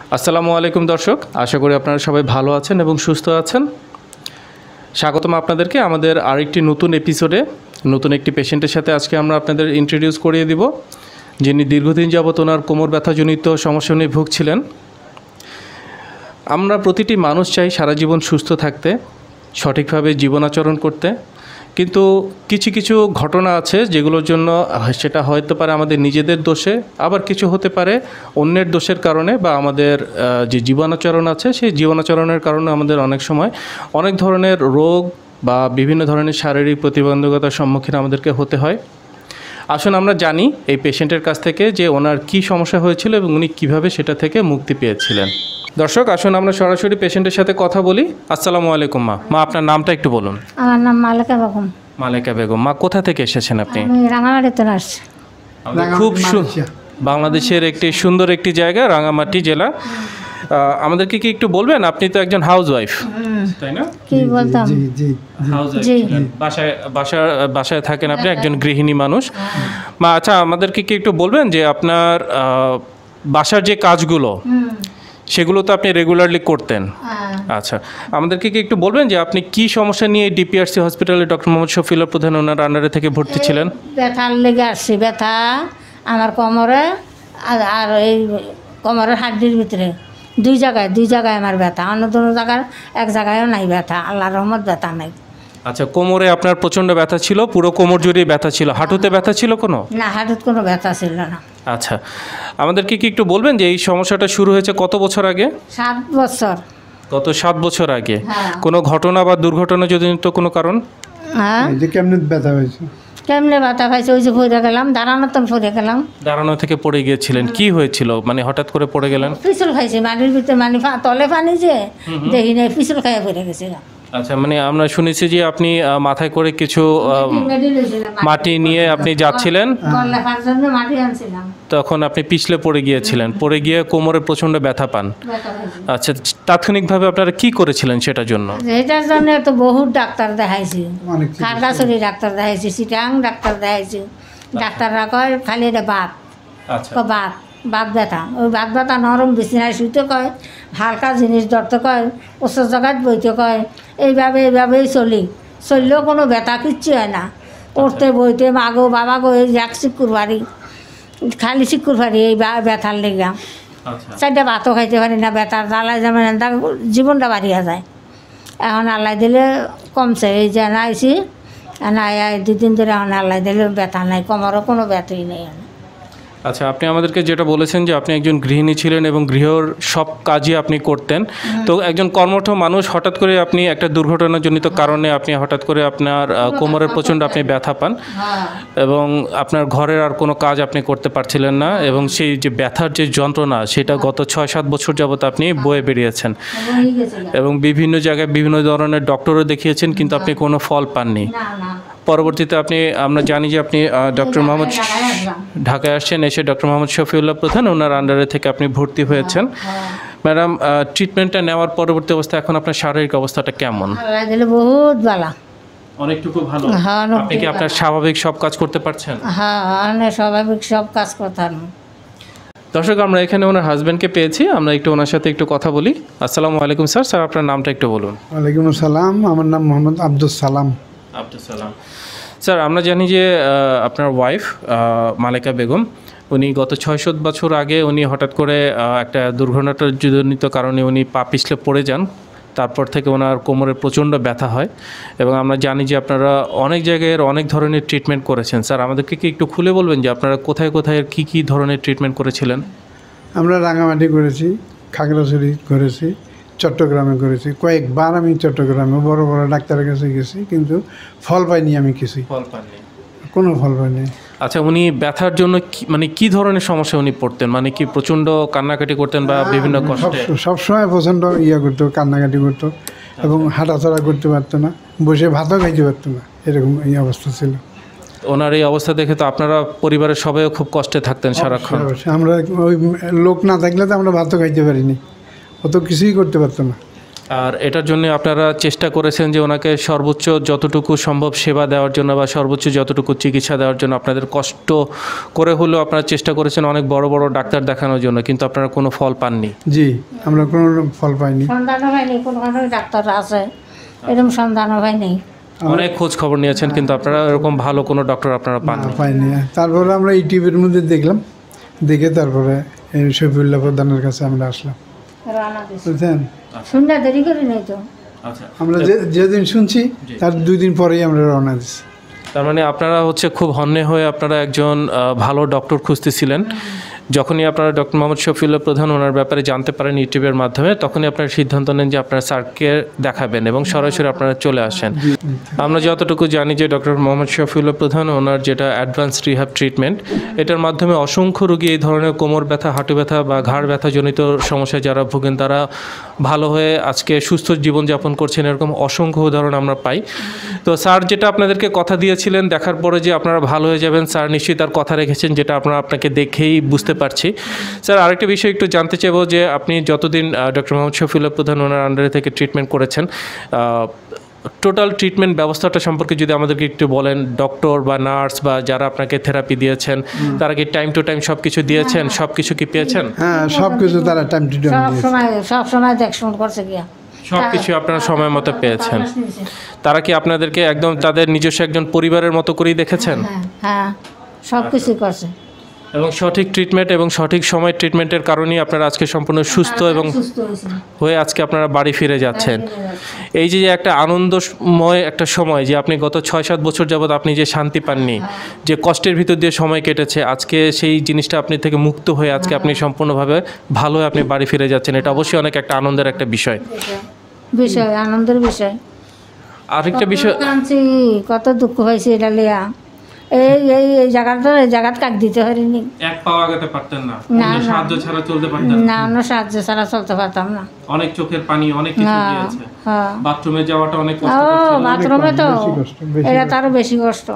আসসালামু আলাইকুম দর্শক, আশা করি আপনারা সবাই ভালো আছেন এবং সুস্থ আছেন। স্বাগতম আপনাদেরকে আমাদের আরেকটি নতুন এপিসোডে। নতুন একটি পেশেন্টের সাথে আজকে আমরা আপনাদের ইন্ট্রোডিউস করিয়ে দিব, যিনি দীর্ঘদিন যাবত ওনার কোমর ব্যথাজনিত সমস্যা নিয়ে ভুগছিলেন। আমরা প্রতিটি মানুষ চাই সারা জীবন সুস্থ থাকতে, সঠিকভাবে জীবনাচরণ করতে, কিন্তু কিছু কিছু ঘটনা আছে যেগুলোর জন্য সেটা হতে পারে আমাদের নিজেদের দোষে, আবার কিছু হতে পারে অন্যের দোষের কারণে, বা আমাদের যে জীবনাচরণ আছে সেই জীবনাচরণের কারণে আমাদের অনেক সময় অনেক ধরনের রোগ বা বিভিন্ন ধরনের শারীরিক প্রতিবন্ধকতার সম্মুখীন আমাদেরকে হতে হয়। আসুন আমরা জানি এই পেশেন্টের কাছ থেকে যে ওনার কী সমস্যা হয়েছিল এবং উনি কীভাবে সেটা থেকে মুক্তি পেয়েছিলেন। দর্শক, আসুন আমরা সরাসরি পেশেন্টের সাথে কথা বলি। আসসালামু আলাইকুম মা। আপনার নামটা একটু বলুন। আমার নাম মালেকা বেগম। মালেকা বেগম। মা, কোথা থেকে এসেছেন আপনি? আমি রাঙামাটিতে আসছি। খুব বাংলাদেশের একটি সুন্দর একটি জায়গা, রাঙামাটি জেলা। আমাদেরকে কি একটু বলবেন, আপনি তো একজন হাউস ওয়াইফ, তাই না? কি বলতাম? বাসায় থাকেন আপনি, একজন গৃহিণী মানুষ। মা, আচ্ছা, আমাদেরকে কি একটু বলবেন যে আপনার বাসার যে কাজগুলো সেগুলো তো আপনি রেগুলারলি করতেন। আচ্ছা, আমাদেরকে কি একটু বলবেন যে আপনি কি সমস্যা নিয়ে ডিপিআরসি হসপিটালে ডক্টর মোহাম্মদ শফিউল্লাহ প্রধান ওনার আন্ডারে থেকে ভর্তি ছিলেন? ব্যথার লেগে আসছি, ব্যথা আমার কোমরে আর এই কোমরের হাড্ডির ভিতরে দুই জায়গায় আমার ব্যথা, অন্য কোনো জায়গার এক জায়গায়ও নাই ব্যথা, আল্লাহর রহমত ব্যথা নাই। আচ্ছা, কোমরে আপনার প্রচণ্ড ব্যথা ছিল, পুরো কোমর জুড়ে ব্যথা ছিল, হাঁটুতে ব্যথা ছিল কোনো? না, হাঁটুতে কোনো ব্যথা ছিল না। আচ্ছা, আমাদেরকে কি একটু বলবেন যে এই সমস্যাটা শুরু হয়েছে কত বছর আগে? 7 বছর। গত 7 বছর আগে। হ্যাঁ। কোনো ঘটনা বা দুর্ঘটনা জনিত কোনো কারণ? হ্যাঁ, কেমনে ব্যথা হয়েছে? কেমনে ব্যথা পাইছে? ওই যে পড়ে গেলাম, দাঁড়ানোর পড়ে গেলাম। দাঁড়ানো থেকে পড়ে গিয়েছিলেন? কি হয়েছিল, মানে হঠাৎ করে পড়ে গেলেন? পিছল খাইছে মাটির ভিতরে, মানে তলে পানি যে দেখি নাই, পিছল খাইয়া পড়ে গেছে। আচ্ছা, মানে আমরা শুনেছি যে আপনি মাথায় করে কিছু মাটি নিয়ে আপনি যাচ্ছিলেন, তখন আপনি পিছলে পড়ে গিয়েছিলেন, পড়ে গিয়ে কোমরে প্রচণ্ড ব্যথা পান। আচ্ছা, তাৎক্ষণিকভাবে আপনারা কি করেছিলেন সেটার জন্য? এটার জন্য তো বহুত ডাক্তার দেখাইছি, খাগড়াছড়ি ডাক্তার দেখাইছি, চিটাং ডাক্তার দেখাইছি। ডাক্তাররা কয় খালি এটা বাত। আচ্ছা, বাত ব্যথা, ওই বাত ব্যথা নরম বিছানায় শুইতে কয়, হালকা জিনিস ধরতে কয়, উচ্চ জায়গায় বইতে কয়। এইভাবেই চললেও কোনো ব্যথা কিচ্ছু হয় না। উঠতে বইতে মাগো বাবা গো, এই এক চিকুর বাড়ি, খালি চিকুর বাড়ি এই ব্যথার লেগে। 4টা ভাতও খাইতে পারি না, ব্যথার জ্বালায় যেমন জীবনটা বাড়িয়া যায়। এখন আল্লাহ দিলে কমছে, এই যে আইছি নাই 2 দিন ধরে, এখন আল্লাহ দিলে ব্যথা নাই, কোমরও কোনো ব্যথাই নেই। আচ্ছা, আপনি আমাদেরকে যেটা বলেছেন যে আপনি একজন গৃহিণী ছিলেন এবং গৃহর সব কাজই আপনি করতেন, তো একজন কর্মঠ মানুষ হঠাৎ করে আপনি একটা দুর্ঘটনাজনিত কারণে আপনি হঠাৎ করে আপনার কোমরের প্রচণ্ড আপনি ব্যথা পান এবং আপনার ঘরের আর কোনো কাজ আপনি করতে পারছিলেন না, এবং সেই যে ব্যথার যে যন্ত্রণা সেটা গত 6-7 বছর যাবত আপনি বয়ে বেরিয়েছেন এবং বিভিন্ন জায়গায় বিভিন্ন ধরনের ডক্টরও দেখিয়েছেন, কিন্তু আপনি কোনো ফল পাননি। পরবর্তীতে আমরা জানি যে আপনি ঢাকায় আসছেন, এসে ডক্টর মোহাম্মদ শফিউল্লাহ প্রধান ওনার আন্ডারে থেকে আপনি ভর্তি হয়েছেন। ম্যাডাম, ট্রিটমেন্টটা নেওয়ার পরবর্তী অবস্থা এখন আপনার শারীরিক অবস্থাটা কেমন? বহুত ভালো, অনেকটুকু ভালো। আপনি কি আপনার স্বাভাবিক সব কাজ করতে পারছেন? হ্যাঁ, স্বাভাবিক সব কাজ করতাম। দর্শক, আমরা এখানে ওনার হাজব্যান্ডকে পেয়েছি, আমরা একটু ওনার সাথে একটু কথা বলি। আসসালামু আলাইকুম স্যার। স্যার, আপনার নামটা একটু বলুন। ওয়ালাইকুম আসসালাম, আমার নাম মোহাম্মদ আব্দুল সালাম। স্যার, আমরা জানি যে আপনার ওয়াইফ মালেকা বেগম, উনি গত 6-7 বছর আগে উনি হঠাৎ করে একটা দুর্ঘটনার জনিত কারণে উনি পা পিছলে পড়ে যান। তারপর থেকে ওনার কোমরে প্রচণ্ড ব্যথা হয় এবং আমরা জানি যে আপনারা অনেক জায়গায় অনেক ধরনের ট্রিটমেন্ট করেছেন। স্যার, আমাদেরকে কি একটু খুলে বলবেন যে আপনারা কোথায় কোথায় কী ধরনের ট্রিটমেন্ট করেছিলেন? আমরা রাঙামাটি করেছি, খাগড়াছড়ি করেছি, চট্টগ্রামে করেছি। কয়েকবার আমি চট্টগ্রামে বড় বড় ডাক্তারের কাছে গেছি, কিন্তু ফল পাইনি। আমি কিছুই কোনো ফল পাইনি। আচ্ছা, উনি ব্যথার জন্য মানে কি ধরনের সমস্যা উনি পড়তেন? মানে কি প্রচণ্ড কান্নাকাটি করতেন বা বিভিন্ন কষ্টে? সবসময় প্রচণ্ড করতো, কান্নাকাটি করতো এবং হাঁটাচড়া করতে পারতো না, বসে ভাতও খাইতে পারতো না, এরকম এই অবস্থা ছিল। ওনার এই অবস্থা দেখে তো আপনারা পরিবারের সবাইও খুব কষ্টে থাকতেন সারাক্ষণ। আমরা ওই লোক না থাকলে তো আমরা ভাতও খাইতে পারিনি, অত কিছুই করতে পারতো না। আর এটার জন্য আপনারা চেষ্টা করেছেন যে ওনাকে সর্বোচ্চ যতটুকু সম্ভব সেবা দেওয়ার জন্য বা সর্বোচ্চ যতটুকু চিকিৎসা দেওয়ার জন্য আপনাদের কষ্ট করে হলেও আপনারা চেষ্টা করেছেন অনেক বড় বড় ডাক্তার দেখানোর জন্য, কিন্তু আপনারা কোনো ফল পাননি। জি, আমরা কোনো ফল পাইনি। সন্ধানও হয়নি, কোনো ডাক্তার আছে এরকম সন্ধানও হয়নি। অনেক খোঁজ খবর নিয়েছেন কিন্তু আপনারা এরকম ভালো কোনো ডক্টর আপনারা পাননি। পাইনি। তারপরে আমরা ইউটিউবের মধ্যে দেখলাম, দেখে তারপরে এই শফিউল্লাহ প্রধানের কাছে আমরা আসলাম, রওনা দিছি। বুঝছেন। শুনতে দেরি করি নাই তো। আচ্ছা, আমরা যেদিন শুনছি তার 2 দিন পরেই আমরা রওনা দিছি। তার মানে আপনারা হচ্ছে খুব হন্যে হয়ে আপনারা একজন ভালো ডক্টর খুঁজতেছিলেন। যখনই আপনারা ডক্টর মোহাম্মদ শফিউল্লাহ প্রধান ওনার ব্যাপারে জানতে পারেন ইউটিউবের মাধ্যমে, তখনই আপনারা সিদ্ধান্ত নেন যে আপনারা স্যারকে দেখাবেন এবং সরাসরি আপনারা চলে আসেন। আমরা যতটুকু জানি যে ডক্টর মোহাম্মদ শফিউল্লাহ প্রধান ওনার যেটা অ্যাডভান্স রিহ্যাব ট্রিটমেন্ট, এটার মাধ্যমে অসংখ্য রোগী এই ধরনের কোমর ব্যথা, হাঁটু ব্যথা বা ঘাড় ব্যথাজনিত সমস্যায় যারা ভোগেন তারা ভালো হয়ে আজকে সুস্থ জীবনযাপন করছেন, এরকম অসংখ্য উদাহরণ আমরা পাই। তো স্যার যেটা আপনাদেরকে কথা দিয়েছিলেন দেখার পরে যে আপনারা ভালো হয়ে যাবেন, স্যার নিশ্চয়ই তার কথা রেখেছেন, যেটা আপনারা আপনাকে দেখেই বুঝতে পারছি। স্যার আরেকটা বিষয় একটু জানতে চাইবো যে আপনি যতদিন ডক্টর মোহাম্মদ শফিউল্লাহ প্রধান ওনার আন্ডারে থেকে ট্রিটমেন্ট করেছেন, টোটাল ট্রিটমেন্ট ব্যবস্থাটা সম্পর্কে যদি আমাদেরকে একটু বলেন। ডক্টর বা নার্স বা যারা আপনাকে থেরাপি দিয়েছেন তারা কি টাইম টু টাইম সব কিছু দিয়েছেন, সব কিছু কি পেয়েছেন? হ্যাঁ, সব কিছু তারা টাইম টু টাইম সব সময় দেখশুন করছে গিয়া সব কিছু আপনারা সময় মতো পেয়েছেন। তারা কি আপনাদেরকে একদম তাদের নিজস্ব একজন পরিবারের মতো করেই দেখেছেন? হ্যাঁ, সব কিছু করছে এবং সঠিক ট্রিটমেন্ট এবং সঠিক সময় ট্রিটমেন্টের কারণেই আপনারা আজকে সম্পূর্ণ সুস্থ এবং হয়ে আজকে আপনারা বাড়ি ফিরে যাচ্ছেন। এই যে একটা আনন্দময় একটা সময়, যে আপনি গত 6-7 বছর যাবৎ আপনি যে শান্তি পাননি, যে কষ্টের ভিতর দিয়ে সময় কেটেছে, আজকে সেই জিনিসটা আপনি থেকে মুক্ত হয়ে আজকে আপনি সম্পূর্ণভাবে ভালো হয়ে আপনি বাড়ি ফিরে যাচ্ছেন। এটা অবশ্যই অনেক একটা আনন্দের একটা বিষয়, আনন্দের বিষয়। আরেকটা বিষয়, কত দুঃখ হয়েছে এটা লিয়া। এই জায়গাত কাক দিতে পারিনি, এক পাও আগাতে পারতেন না, অন্য সাহায্য ছাড়া চলতে পারতেন না, অন্য সাহায্য ছাড়া চলতে পারতাম না। অনেক চোখের পানি, অনেক কিছু দিয়েছে। বাথরুমে যাওয়াটা অনেক কষ্ট ও ছিল। বাথরুমে তো এটা তারও বেশি কষ্ট।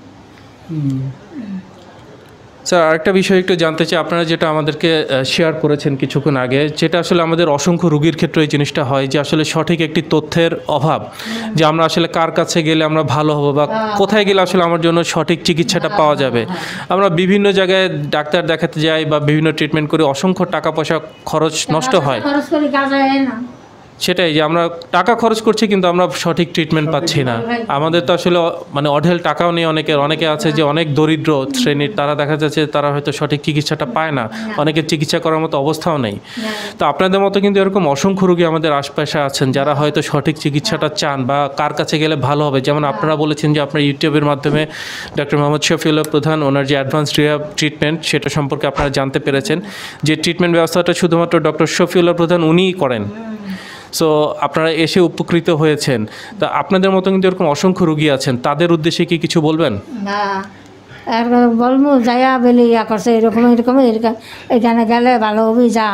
স্যার আরেকটা বিষয় একটু জানতে চাই, আপনারা যেটা আমাদেরকে শেয়ার করেছেন কিছুক্ষণ আগে, যেটা আসলে আমাদের অসংখ্য রোগীর ক্ষেত্রে এই জিনিসটা হয় যে আসলে সঠিক একটি তথ্যের অভাব, যে আমরা আসলে কার কাছে গেলে আমরা ভালো হব বা কোথায় গেলে আসলে আমার জন্য সঠিক চিকিৎসাটা পাওয়া যাবে। আমরা বিভিন্ন জায়গায় ডাক্তার দেখাতে যাই বা বিভিন্ন ট্রিটমেন্ট করে অসংখ্য টাকা পয়সা খরচ নষ্ট হয়। খরচ করে কাজ হয় না। সেটাই, যে আমরা টাকা খরচ করছি কিন্তু আমরা সঠিক ট্রিটমেন্ট পাচ্ছি না। আমাদের তো আসলে মানে অঢেল টাকাও নেই, অনেকে আছে যে অনেক দরিদ্র শ্রেণীর, তারা দেখা যাচ্ছে তারা হয়তো সঠিক চিকিৎসাটা পায় না, অনেকের চিকিৎসা করার মতো অবস্থাও নেই। তো আপনাদের মতো কিন্তু এরকম অসংখ্য রোগী আমাদের আশপাশে আছেন যারা হয়তো সঠিক চিকিৎসাটা চান বা কার কাছে গেলে ভালো হবে। যেমন আপনারা বলেছেন যে আপনার ইউটিউবের মাধ্যমে ডক্টর মোহাম্মদ শফিউল্লাহ প্রধান ওনার যে অ্যাডভান্স রিহ্যাব ট্রিটমেন্ট সেটা সম্পর্কে আপনারা জানতে পেরেছেন, যে ট্রিটমেন্ট ব্যবস্থাটা শুধুমাত্র ডক্টর শফিউল্লাহ প্রধান উনিই করেন। সো আপনারা এসে উপকৃত হয়েছেন। তা আপনাদের মতো কিন্তু এরকম অসংখ্য রোগী আছেন, তাদের উদ্দেশ্যে কি কিছু বলবেন? না, বলবো যাইয়া বেলে ইয়া করছে এরকম এখানে গেলে ভালো হবে, যা।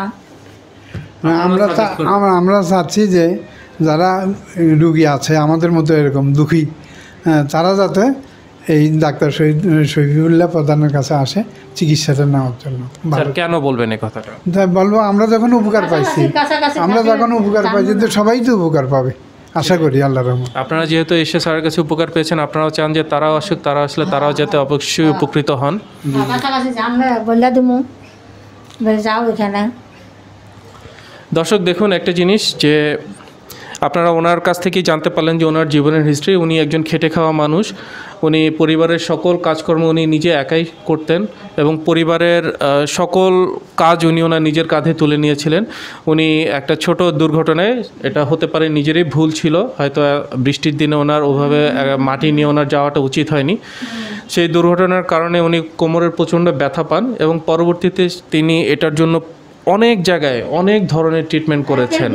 আমরা চাচ্ছি যে যারা রুগী আছে আমাদের মতো এরকম দুঃখী, তারা যাতে এই ডাক্তার শফিউল্লাহ প্রধানের কাছে আসে চিকিৎসাটা নেওয়ার জন্য। কেন বলবেন এই কথাটা? বলবো আমরা যখন উপকার পাইছি, তো সবাই তো উপকার পাবে আশা করি আল্লাহর রহমতে। আপনারা যেহেতু এসে স্যারের কাছে উপকার পেয়েছেন, আপনারাও চান যে তারাও আসুক, তারা আসলে তারাও যাতে অবশ্যই উপকৃত হন। কাছাকাছি জানলে বললে দিমু, যাও এখানে। দর্শক দেখুন একটা জিনিস, যে আপনারা ওনার কাছ থেকেই জানতে পারলেন যে ওনার জীবনের হিস্ট্রি। উনি একজন খেটে খাওয়া মানুষ, উনি পরিবারের সকল কাজকর্ম উনি নিজে একাই করতেন এবং পরিবারের সকল কাজ উনি ওনার নিজের কাঁধে তুলে নিয়েছিলেন। উনি একটা ছোট দুর্ঘটনায়, এটা হতে পারে নিজেরই ভুল ছিল, হয়তো বৃষ্টির দিনে ওনার ওভাবে মাটি নিয়ে ওনার যাওয়াটা উচিত হয়নি, সেই দুর্ঘটনার কারণে উনি কোমরের প্রচণ্ড ব্যথা পান এবং পরবর্তীতে তিনি এটার জন্য অনেক জায়গায় অনেক ধরনের ট্রিটমেন্ট করেছেন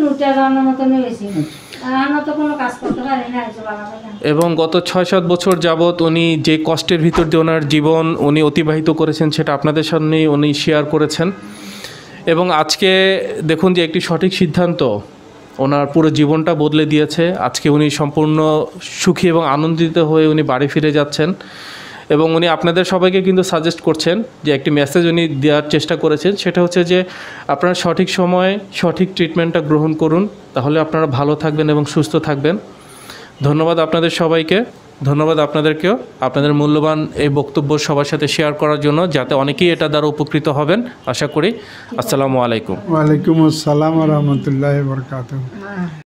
এবং গত 6-7 বছর যাবৎ উনি যে কষ্টের ভিতর দিয়ে ওনার জীবন উনি অতিবাহিত করেছেন সেটা আপনাদের সামনেই উনি শেয়ার করেছেন। এবং আজকে দেখুন যে একটি সঠিক সিদ্ধান্ত ওনার পুরো জীবনটা বদলে দিয়েছে। আজকে উনি সম্পূর্ণ সুখী এবং আনন্দিত হয়ে উনি বাড়ি ফিরে যাচ্ছেন এবং উনি আপনাদের সবাইকে কিন্তু সাজেস্ট করছেন যে একটি মেসেজ উনি দেওয়ার চেষ্টা করেছেন, সেটা হচ্ছে যে আপনারা সঠিক সময়ে সঠিক ট্রিটমেন্টটা গ্রহণ করুন, তাহলে আপনারা ভালো থাকবেন এবং সুস্থ থাকবেন। ধন্যবাদ আপনাদের সবাইকে, ধন্যবাদ আপনাদেরকেও আপনাদের মূল্যবান এই বক্তব্য সবার সাথে শেয়ার করার জন্য, যাতে অনেকেই এটা দ্বারা উপকৃত হবেন আশা করি। আসসালামু আলাইকুম। ওয়ালাইকুম আসসালাম রহমতুল্লাহ বরকাত।